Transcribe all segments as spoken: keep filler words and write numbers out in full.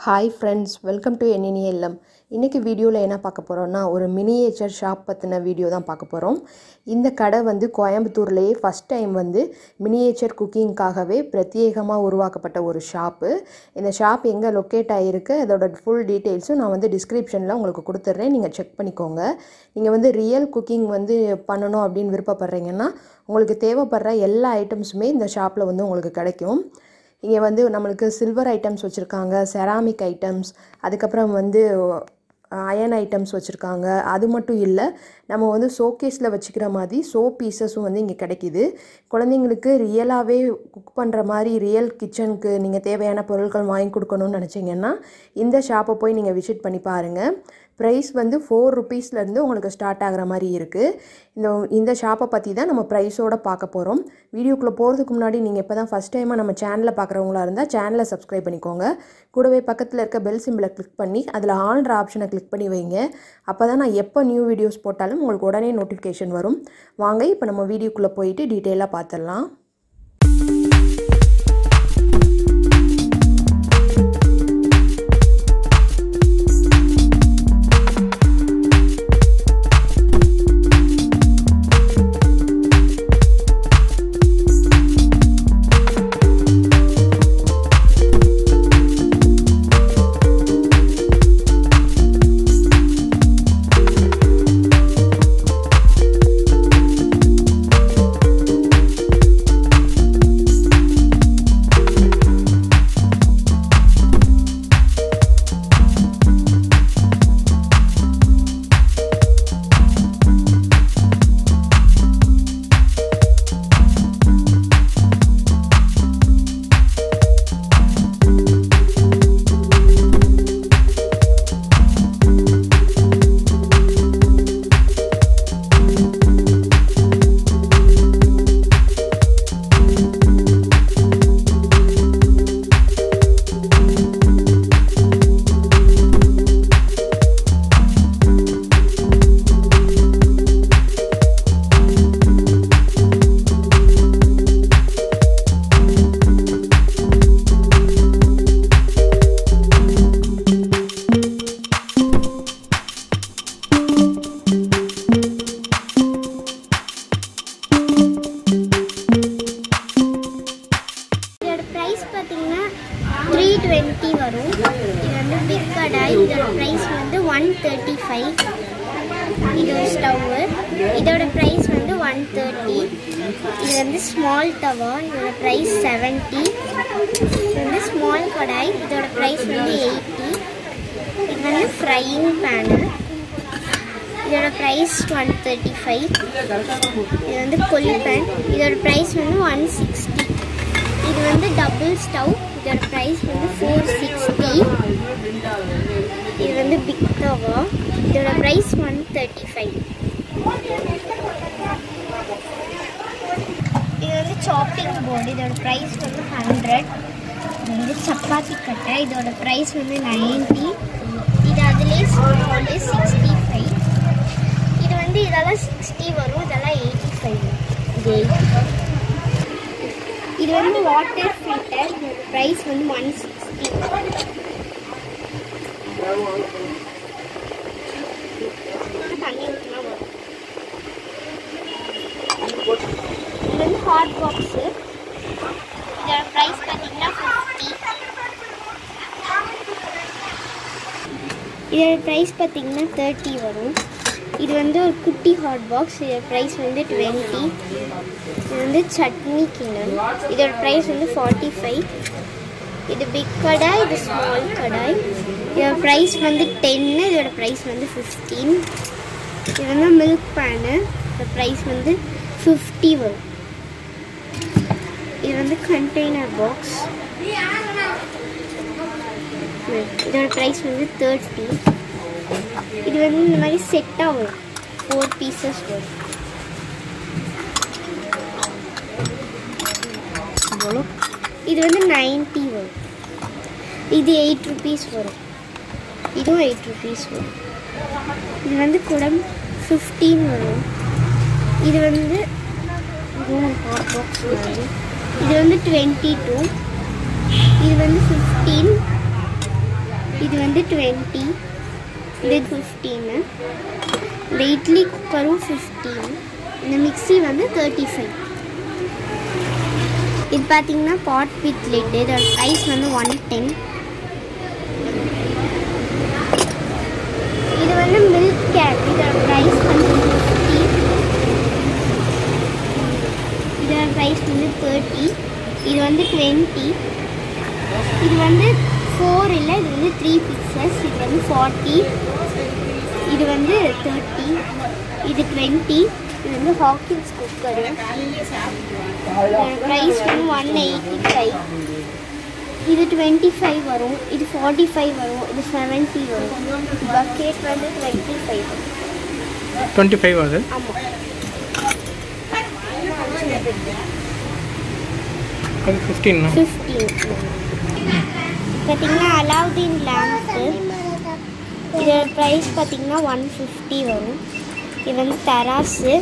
Hi friends, welcome to N N E L M. இன்னைக்கு வீடியோல என்ன பார்க்க போறோம்னா ஒரு மினியேச்சர் ஷாப் பத்தின வீடியோ தான் பார்க்க போறோம். இந்த கடை வந்து கோயம்புத்தூர்லயே ஃபர்ஸ்ட் டைம் வந்து மினியேச்சர் குக்கிங்காகவே பிரத்யேகமா உருவாக்கப்பட்ட ஒரு ஷாப். இந்த ஷாப் எங்க லொகேட் ஆயிருக்கு அதோட ஃபுல் டீடைல்ஸும் நான் வந்து டிஸ்கிரிப்ஷன்ல உங்களுக்கு கொடுத்துறேன். நீங்க செக் பண்ணிக்கோங்க. நீங்க வந்து ரியல் குக்கிங் வந்து பண்ணனும் அப்படினு விருப்பப்படுறீங்கன்னா உங்களுக்கு தேவைப்படுற எல்லா ஐட்டம்ஸுமே இந்த ஷாப்ல வந்து உங்களுக்கு கிடைக்கும். இங்க வந்து நமக்கு சில்வர் ஐட்டம்ஸ் வச்சிருக்காங்க, செராமிக் ஐட்டம்ஸ், அதுக்கு அப்புறம் வந்து அயன் ஐட்டம்ஸ் வச்சிருக்காங்க. அது மட்டும் இல்ல நம்ம வந்து ஷோகேஸ்ல வச்சுக்கிற மாதிரி சோப் பீசஸும் வந்து இங்க கிடைக்குது. குழந்தைகளுக்கு ரியலாவே குக் பண்ற மாதிரி ரியல் கிச்சனுக்கு நீங்க தேவையான பொருட்கள் வாங்கி கொடுக்கணும்னு நினைச்சீங்கன்னா இந்த ஷாப்பை போய் நீங்க விசிட் பண்ணி பாருங்க. பிரைஸ் வந்து four rupees ல இருந்து உங்களுக்கு ஸ்டார்ட் ஆகுற மாதிரி இருக்கு. இந்த இந்த ஷாப்பை பத்தி தான் நம்ம பிரைஸோட பார்க்க போறோம். வீடியோக்குள்ள போறதுக்கு முன்னாடி நீங்க இப்பதான் ஃபர்ஸ்ட் டைமா நம்ம சேனலை பார்க்கறவங்களா இருந்தா சேனலை சப்ஸ்கிரைப் பண்ணிக்கோங்க. கூடவே பக்கத்துல இருக்க பெல் சிம்பலை கிளிக் பண்ணி அதுல ஆல்ன்ற ஆப்ஷனை கிளிக் பண்ணி வைங்க. அப்பதான் நான் எப்ப நியூ வீடியோஸ் போட்டாலும் உங்களுக்கு உடனே நோட்டிஃபிகேஷன் வரும். வாங்க இப்போ நம்ம வீடியோக்குள்ள போயிட்டு டீடைலா பார்த்திடலாம். three twenty வரும். இது வந்து பிக் கடாய். இதோட பிரைஸ் வந்து one thirty-five. இது ஒரு ஸ்டவ். இதோட பிரைஸ் வந்து one thirty. இது வந்து ஸ்மால் தவா. இதோட பிரைஸ் seventy. இது வந்து ஸ்மால் கடாய். இதோட பிரைஸ் வந்து eighty. இது வந்து ஃப்ரையிங் பேன். இதோட பிரைஸ் one thirty-five. இது வந்து கொல்லி பேன். இதோட பிரைஸ் வந்து one sixty. இது வந்து டபுள் ஸ்டவ். இதோட பிரைஸ் வந்து four sixty. இது வந்து பிக் தவா. இதோட பிரைஸ் one thirty-five. இது வந்து சாப்பிங் போர்டு. இதோட பிரைஸ் வந்து one hundred. இது வந்து சப்பாத்தி கட்டை. இதோட பிரைஸ் வந்து ninety. இது அதிலே ஸ்மால் sixty-five. இது வந்து இதெல்லாம் sixty வரும். இதெல்லாம் eighty-five. இது இது வந்து வாட்டர் ஃபில்டர். இதோட பிரைஸ் வந்து one sixty. தண்ணி ஊற்றினா வரும். இது வந்து ஹாட் பாக்ஸு. இதோட பிரைஸ் பார்த்தீங்கன்னா fifty. இதோட பிரைஸ் பார்த்தீங்கன்னா thirty வரும். இது வந்து ஒரு குட்டி ஹாட் பாக்ஸ். இதோட ப்ரைஸ் வந்து twenty. இது வந்து சட்னி கிண்ணம். இதோட ப்ரைஸ் வந்து forty-five. இது பிக் கடாய். இது ஸ்மால் கடாய். இதோட ப்ரைஸ் வந்து ten. இதோட ப்ரைஸ் வந்து fifteen. இது வந்து மில்க் பேனு. இதோட ப்ரைஸ் வந்து fifty வரும். இது வந்து கண்டெய்னர் பாக்ஸ். இதோட ப்ரைஸ் வந்து thirty. இது வந்து இந்த மாதிரி செட்டாக வரும். four pieces வரும். இது வந்து ninety வரும். இது eight rupees வரும். இதுவும் eight rupees வரும். இது வந்து குடம் fifteen வரும். இது வந்து ஹாட் பாக்ஸ் வரும். இது வந்து twenty-two. இது வந்து fifteen. இது வந்து டுவெண்ட்டி, இது ஃபிஃப்டீனு, இந்த இட்லி குக்கரும் ஃபிஃப்டீன், இந்த மிக்ஸி வந்து தேர்ட்டி ஃபைவ். இது பார்த்தீங்கன்னா பாட் வித் லிட், இதோட ப்ரைஸ் வந்து ஒன் டென். இது வந்து மில்க் கேட், இதோட ப்ரைஸ் வந்து ஃபிஃப்டி, இதோட ப்ரைஸ் வந்து தேர்ட்டி. இது வந்து டுவெண்ட்டி. இது வந்து ஃபோர் இல்லை, இது வந்து த்ரீ பீசஸ், இது வந்து ஃபார்ட்டி. இது வந்து தேர்ட்டி, இது டுவெண்ட்டி. இது வந்து ஹாக்கின்ஸ் குக்கரு, இதோட ப்ரைஸ் வந்து ஒன் எயிட்டி ஃபைவ். இது டுவெண்ட்டி ஃபைவ் வரும், இது ஃபார்ட்டி ஃபைவ் வரும், இது செவன்ட்டி வரும். பக்கெட் வந்து டுவெண்ட்டி ஃபைவ் வரும். டுவெண்ட்டி ஃபைவ் வருது. ஆமாம். அது ஃபிஃப்டீன் ஃபிஃப்டீன் பார்த்தீங்கன்னா அலாவுதீன் லேம்ப்பு, இதோட ப்ரைஸ் பார்த்தீங்கன்னா ஒன் ஃபிஃப்டி வரும். இது வந்து தராசு,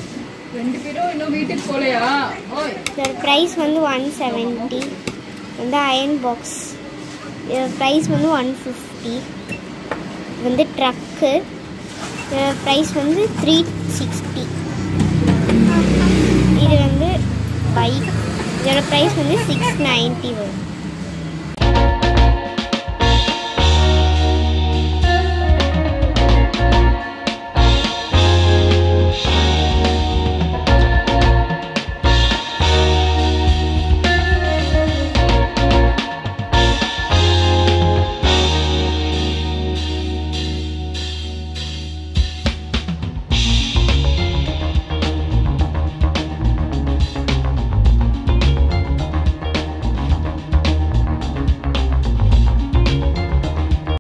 இதோட ப்ரைஸ் வந்து ஒன் செவன்ட்டி. வந்து அயன் பாக்ஸ், இதோட ப்ரைஸ் வந்து ஒன் ஃபிஃப்டி. இது வந்து ட்ரக்கு, இதோட ப்ரைஸ் வந்து த்ரீ சிக்ஸ்டி. இது வந்து பைக், இதோட ப்ரைஸ் வந்து சிக்ஸ் நைன்ட்டி வரும்.